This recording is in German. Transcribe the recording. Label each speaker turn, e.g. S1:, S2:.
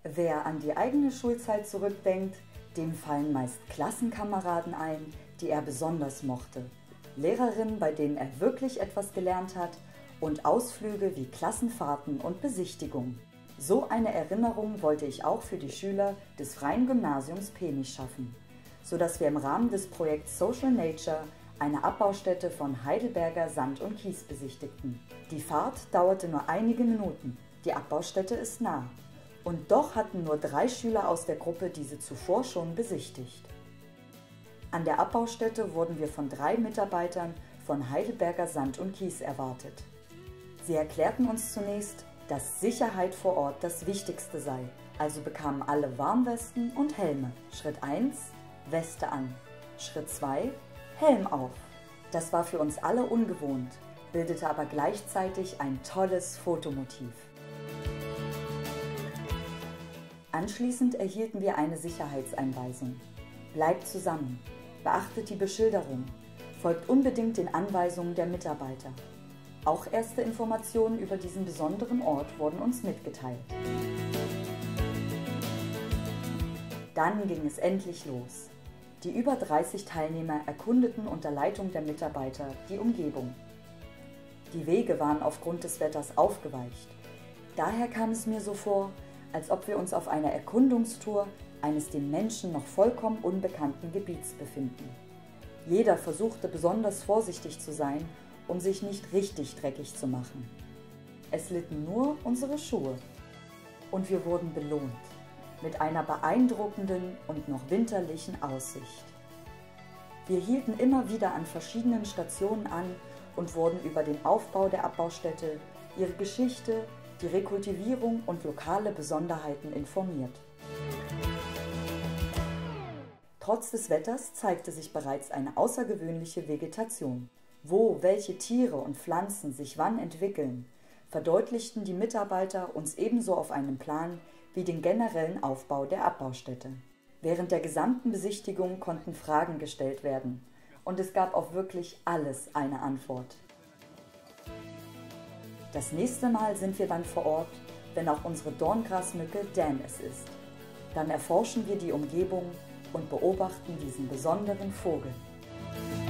S1: Wer an die eigene Schulzeit zurückdenkt, dem fallen meist Klassenkameraden ein, die er besonders mochte, Lehrerinnen, bei denen er wirklich etwas gelernt hat und Ausflüge wie Klassenfahrten und Besichtigungen. So eine Erinnerung wollte ich auch für die Schüler des Freien Gymnasiums Penich schaffen, sodass wir im Rahmen des Projekts Social Nature eine Abbaustätte von Heidelberger Sand und Kies besichtigten. Die Fahrt dauerte nur einige Minuten, die Abbaustätte ist nah. Und doch hatten nur 3 Schüler aus der Gruppe diese zuvor schon besichtigt. An der Abbaustätte wurden wir von 3 Mitarbeitern von Heidelberger Sand und Kies erwartet. Sie erklärten uns zunächst, dass Sicherheit vor Ort das Wichtigste sei, also bekamen alle Warnwesten und Helme. Schritt 1: Weste an. Schritt 2: Helm auf. Das war für uns alle ungewohnt, bildete aber gleichzeitig ein tolles Fotomotiv. Anschließend erhielten wir eine Sicherheitseinweisung. Bleibt zusammen, beachtet die Beschilderung, folgt unbedingt den Anweisungen der Mitarbeiter. Auch erste Informationen über diesen besonderen Ort wurden uns mitgeteilt. Dann ging es endlich los. Die über 30 Teilnehmer erkundeten unter Leitung der Mitarbeiter die Umgebung. Die Wege waren aufgrund des Wetters aufgeweicht. Daher kam es mir so vor, als ob wir uns auf einer Erkundungstour eines den Menschen noch vollkommen unbekannten Gebiets befinden. Jeder versuchte besonders vorsichtig zu sein, um sich nicht richtig dreckig zu machen. Es litten nur unsere Schuhe. Und wir wurden belohnt mit einer beeindruckenden und noch winterlichen Aussicht. Wir hielten immer wieder an verschiedenen Stationen an und wurden über den Aufbau der Abbaustätte, ihre Geschichte, die Rekultivierung und lokale Besonderheiten informiert. Trotz des Wetters zeigte sich bereits eine außergewöhnliche Vegetation. Wo welche Tiere und Pflanzen sich wann entwickeln, verdeutlichten die Mitarbeiter uns ebenso auf einem Plan wie den generellen Aufbau der Abbaustätte. Während der gesamten Besichtigung konnten Fragen gestellt werden und es gab auf wirklich alles eine Antwort. Das nächste Mal sind wir dann vor Ort, wenn auch unsere Dorngrasmücke Dan es ist. Dann erforschen wir die Umgebung und beobachten diesen besonderen Vogel.